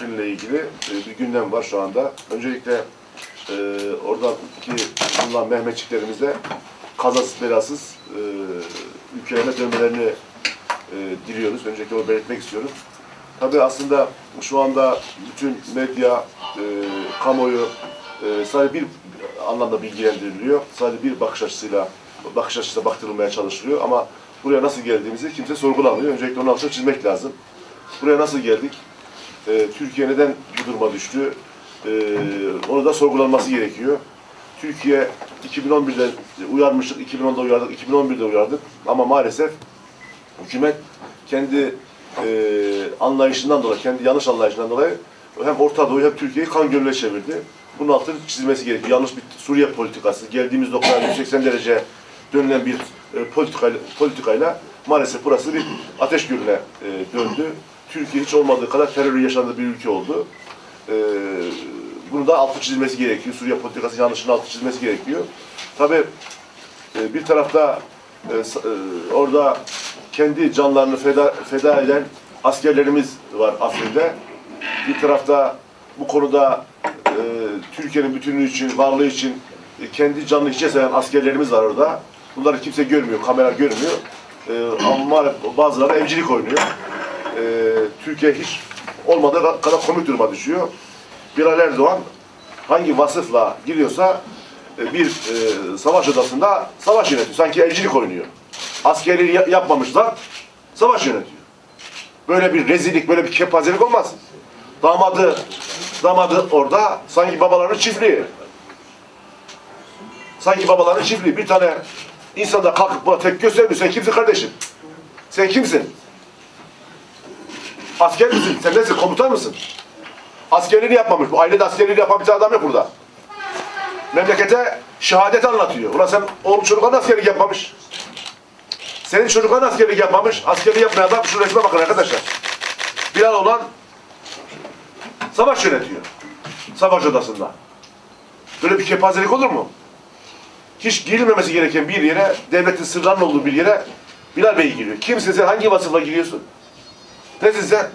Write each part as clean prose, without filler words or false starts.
Afrin'le ilgili bir gündem var şu anda. Öncelikle oradaki bulunan Mehmetçiklerimize kazasız belasız ülkelerine dönmelerini diliyoruz. Öncelikle onu belirtmek istiyorum. Tabii aslında şu anda bütün medya, kamuoyu sadece bir anlamda bilgilendiriliyor. Sadece bir bakış açısıyla baktırılmaya çalışılıyor ama buraya nasıl geldiğimizi kimse sorgulamıyor. Öncelikle onun altını çizmek lazım. Buraya nasıl geldik? Türkiye neden bu duruma düştü? Onu da sorgulanması gerekiyor. Türkiye 2011'de uyarmıştık, 2010'da uyardık, 2011'de uyardık ama maalesef hükümet kendi anlayışından dolayı, kendi yanlış anlayışından dolayı hem Orta Doğu'yu hem Türkiye'yi kan gölüne çevirdi. Bunun altını çizilmesi gerekiyor. Yanlış bir Suriye politikası, geldiğimiz noktaya 180 derece dönülen bir politikayla maalesef burası bir ateş gölüne döndü. Türkiye hiç olmadığı kadar terör yaşandığı bir ülke oldu. Bunu da altı çizilmesi gerekiyor. Suriye politikası yanlışının altı çizilmesi gerekiyor. Tabii bir tarafta orada kendi canlarını feda eden askerlerimiz var Afrin'de. Bir tarafta bu konuda Türkiye'nin bütünlüğü için, varlığı için kendi canını hiçe sayan askerlerimiz var orada. Bunları kimse görmüyor, kamera görmüyor. Ama bazıları evcilik oynuyor. Türkiye hiç olmadığı kadar komik duruma düşüyor. Bilal Erdoğan hangi vasıfla giriyorsa bir savaş odasında savaş yönetiyor. Sanki evcilik oynuyor. Askeri yapmamışlar, savaş yönetiyor. Böyle bir rezillik, böyle bir kepazelik olmaz. Damadı orada sanki babalarının çiftliği. Sanki babalarının çiftliği. Bir tane insan da kalkıp buna tek göstermiyor. Sen kimsin kardeşim? Sen kimsin? Asker misin? Sen nesin? Komutan mısın? Askerliğini yapmamış. Bu ailede askerliğini yapan bir tane adam yok burada. Memlekete şehadet anlatıyor. Ulan sen oğlum çocukların askerlik yapmamış. Senin çocukların askerlik yapmamış. Askerlik yapmayan adam şu resme bakın arkadaşlar. Bilal olan savaş yönetiyor. Savaş odasında. Böyle bir kepazelik olur mu? Hiç girilmemesi gereken bir yere, devletin sırlarının olduğu bir yere Bilal Bey giriyor. Kimsin sen? Hangi vasıfla giriyorsun? Nesin sen?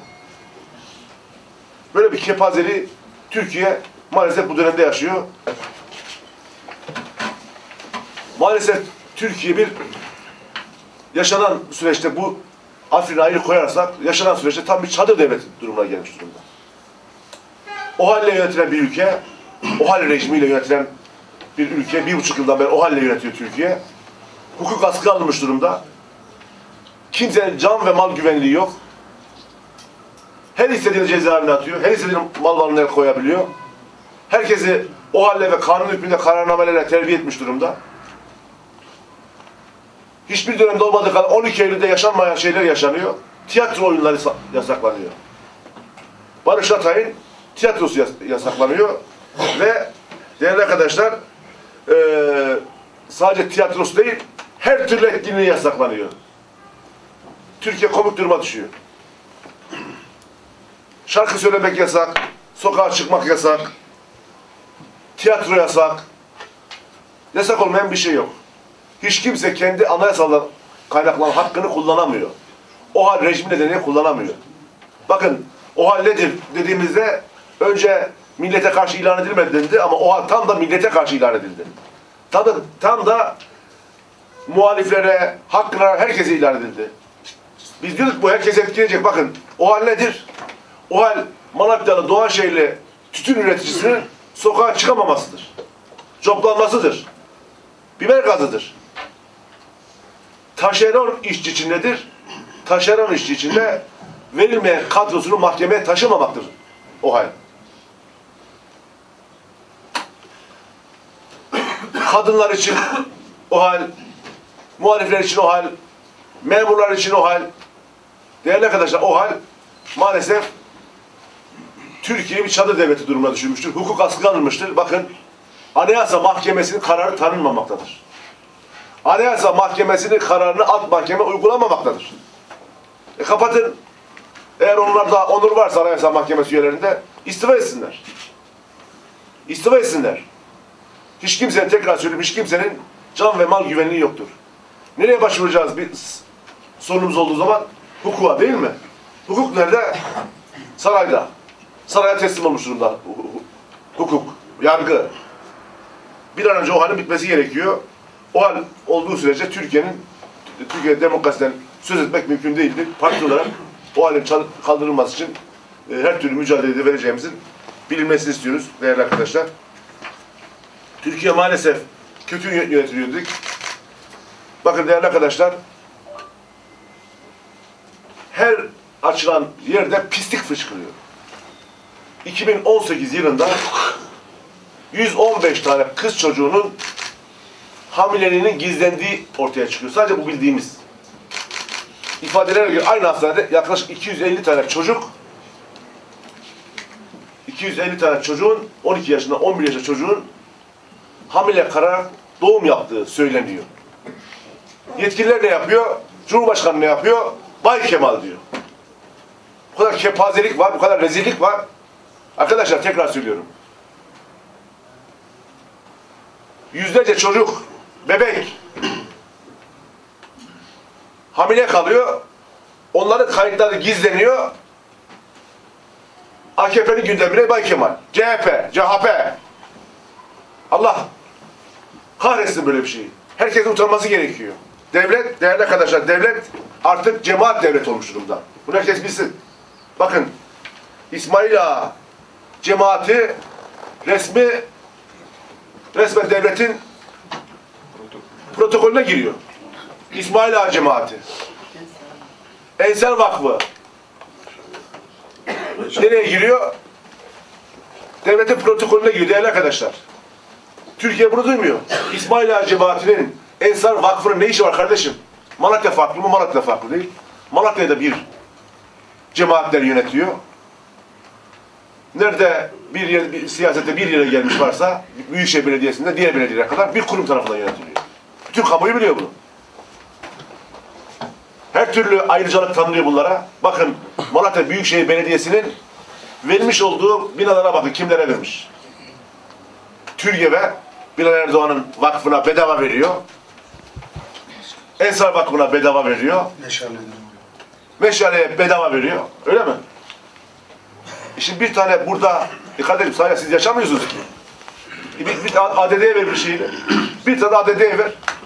Böyle bir kepazeliği Türkiye maalesef bu dönemde yaşıyor. Maalesef Türkiye bir yaşanan süreçte bu Afrin'i ayrı koyarsak, yaşanan süreçte tam bir çadır devleti durumuna gelmiş durumda. O halle yönetilen bir ülke, o hal rejimiyle yönetilen bir ülke, 1,5 yıldan beri o halle yönetiyor Türkiye. Hukuk askıya alınmış durumda. Kimsenin can ve mal güvenliği yok. Her istediğini cezaevine atıyor, her istediğini mal varlığına el koyabiliyor. Herkesi o halle ve kanun hükmünde kararnamelerle terbiye etmiş durumda. Hiçbir dönemde olmadığı kadar 12 Eylül'de yaşanmayan şeyler yaşanıyor. Tiyatro oyunları yasaklanıyor. Barış Atay'ın tiyatrosu yasaklanıyor. Ve değerli arkadaşlar, sadece tiyatrosu değil, her türlü etkinliği yasaklanıyor. Türkiye komik duruma düşüyor. Şarkı söylemek yasak, sokağa çıkmak yasak, tiyatro yasak. Yasak olmayan bir şey yok. Hiç kimse kendi anayasadan kaynaklanan hakkını kullanamıyor. O hal rejim nedeniyle kullanamıyor. Bakın, o hal nedir dediğimizde önce millete karşı ilan edilmedi dedi ama o hal tam da millete karşı ilan edildi. Tam da muhaliflere, hakkına, herkese ilan edildi. Biz diyorduk bu herkese etkileyecek. Bakın, o hal nedir? O hal Malatya'lı, Doğanşehirli tütün üreticisinin sokağa çıkamamasıdır. Coplanmasıdır. Biber gazıdır. Taşeron işçi için nedir? Taşeron işçi için de verilmeyen kadrosunu mahkemeye taşımamaktır o hal. Kadınlar için o hal, muhalifler için o hal, memurlar için o hal. Değerli arkadaşlar, o hal maalesef Türkiye bir çadır devleti durumuna düşürmüştür. Hukuk askıya alınmıştır. Bakın, Anayasa Mahkemesi'nin kararı tanınmamaktadır. Anayasa Mahkemesi'nin kararını alt mahkeme uygulamamaktadır. Kapatın. Eğer onlarda onur varsa Anayasa Mahkemesi üyelerinde istifa etsinler. İstifa etsinler. Hiç kimsenin, tekrar söyleyeyim, hiç kimsenin can ve mal güvenliği yoktur. Nereye başvuracağız bir sorunumuz olduğu zaman? Hukuka değil mi? Hukuk nerede? Sarayda. saraya teslim olmuş durumda. Hukuk, yargı. Bir an önce o halin bitmesi gerekiyor. O hal olduğu sürece Türkiye demokrasiden söz etmek mümkün değildir. Parti olarak o halin kaldırılması için her türlü mücadelede vereceğimizin bilinmesini istiyoruz değerli arkadaşlar. Türkiye maalesef kötü yönetiliyor dedik. Bakın değerli arkadaşlar, her açılan yerde pislik fışkırıyor. 2018 yılında 115 tane kız çocuğunun hamileliğinin gizlendiği ortaya çıkıyor. Sadece bu bildiğimiz. İfadelere göre aynı hastanede yaklaşık 250 tane çocuk 250 tane çocuğun 12 yaşında 11 yaşında çocuğun hamile kalarak doğum yaptığı söyleniyor. Yetkililer ne yapıyor? Cumhurbaşkanı ne yapıyor? Bay Kemal diyor. Bu kadar kepazelik var, bu kadar rezillik var. Arkadaşlar tekrar söylüyorum. Yüzlerce çocuk, bebek hamile kalıyor. Onların kayıtları gizleniyor. AKP'nin gündemine Bay Kemal. CHP. Allah kahretsin böyle bir şeyi. Herkesin utanması gerekiyor. Devlet, değerli arkadaşlar, devlet artık cemaat devlet olmuş durumda. Bunu herkes bilsin. Bakın, İsmail Ağa cemaati resmen devletin protokolüne giriyor. İsmail Ağa cemaati. Ensar Vakfı nereye giriyor? Devletin protokolüne giriyor değerli arkadaşlar. Türkiye bunu duymuyor. İsmail Ağa cemaatinin Ensar Vakfı'nın ne işi var kardeşim? Malatya farklı mı? Malatya farklı değil. Malatya'da bir cemaatler yönetiyor. Nerede bir siyasette bir yere gelmiş varsa Büyükşehir Belediyesi'nde diğer belediyelere kadar bir kurum tarafından yönetiliyor. Bütün kamuoyu biliyor bunu. Her türlü ayrıcalık tanınıyor bunlara. Bakın Malatya Büyükşehir Belediyesi'nin vermiş olduğu binalara bakın kimlere vermiş. TÜRGEV'e Bilal Erdoğan'ın vakfına bedava veriyor. Ensar Vakfı'na bedava veriyor. Meşale'ye bedava veriyor. Öyle mi? Şimdi bir tane burada, kardeşim sadece siz yaşamıyorsunuz ki. Bir ADD'ye ver bir şeyini. Bir tane ADD'ye ver.